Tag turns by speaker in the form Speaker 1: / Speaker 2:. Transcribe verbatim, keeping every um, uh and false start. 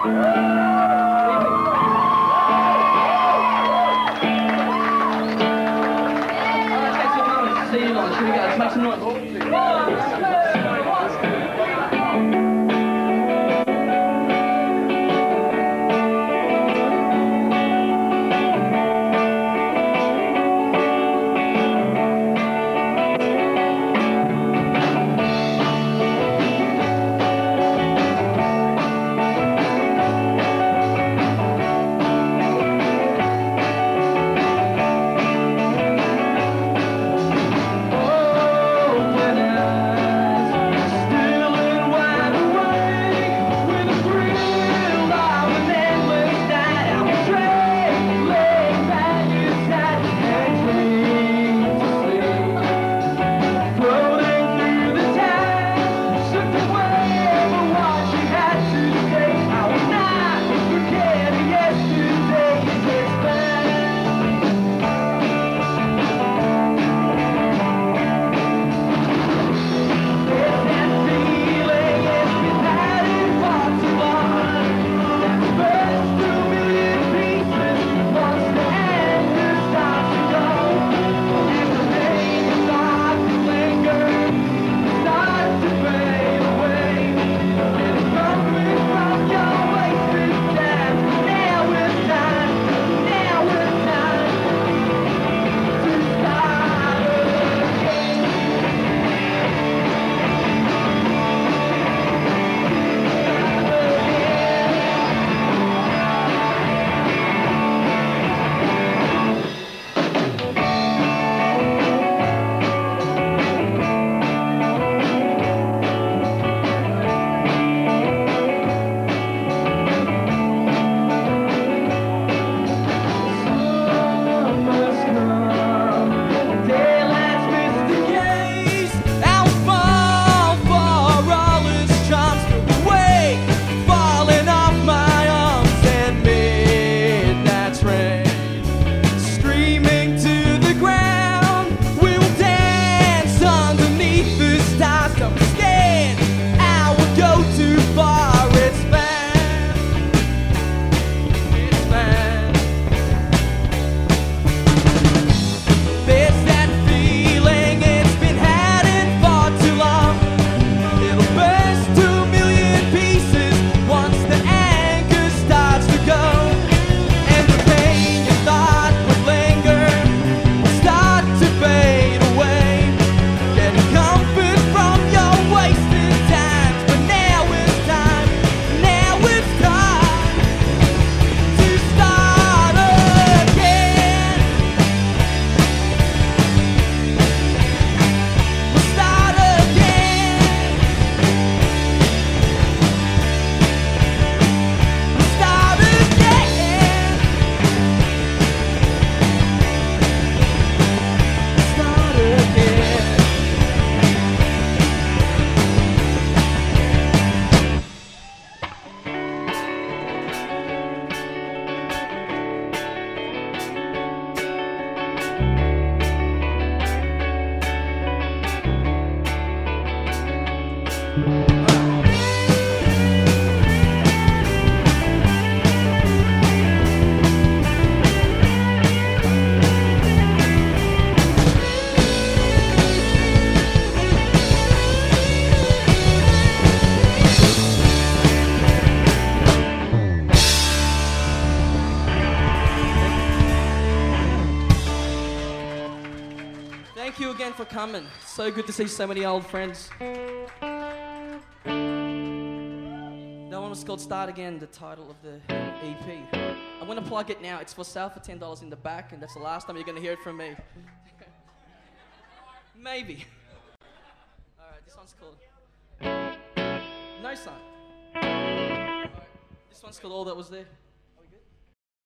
Speaker 1: See you later. Here we go. Make some noise.
Speaker 2: Thank you again for coming. So good to see so many old friends. That one was called Start Again, the title of the E P. I'm going to plug it now. It's for sale for ten dollars in the back, and that's the last time you're going to hear it from me. Maybe. Alright, this one's called No Sun. Alright, this one's called All That Was There.